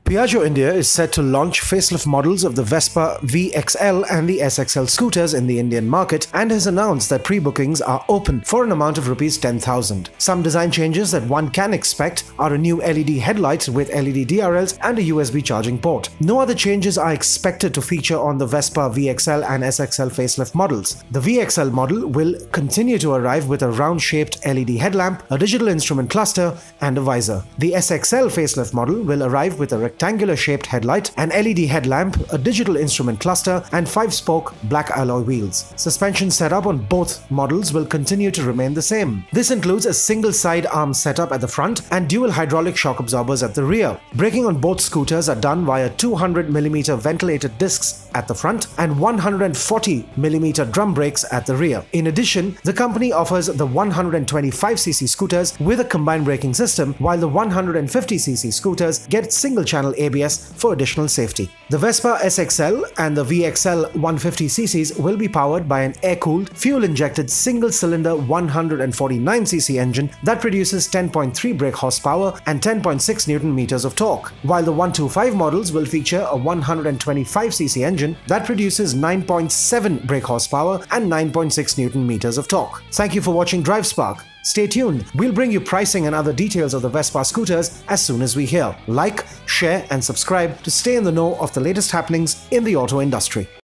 Piaggio India is set to launch facelift models of the Vespa VXL and the SXL scooters in the Indian market and has announced that pre-bookings are open for an amount of Rs 10,000. Some design changes that one can expect are a new LED headlight with LED DRLs and a USB charging port. No other changes are expected to feature on the Vespa VXL and SXL facelift models. The VXL model will continue to arrive with a round-shaped LED headlamp, a digital instrument cluster, and a visor. The SXL facelift model will arrive with a rectangular-shaped headlight, an LED headlamp, a digital instrument cluster, and 5-spoke black alloy wheels. Suspension setup on both models will continue to remain the same. This includes a single side arm setup at the front and dual hydraulic shock absorbers at the rear. Braking on both scooters are done via 200mm ventilated discs at the front and 140mm drum brakes at the rear. In addition, the company offers the 125cc scooters with a combined braking system, while the 150cc scooters get single-channel ABS for additional safety. The Vespa SXL and the VXL 150cc's will be powered by an air-cooled, fuel-injected single-cylinder 149cc engine that produces 10.3 brake horsepower and 10.6 Nm of torque, while the 125 models will feature a 125cc engine that produces 9.7 brake horsepower and 9.6 Nm of torque. Thank you for watching DriveSpark. Stay tuned, we'll bring you pricing and other details of the Vespa scooters as soon as we hear. Like, share and subscribe to stay in the know of the latest happenings in the auto industry.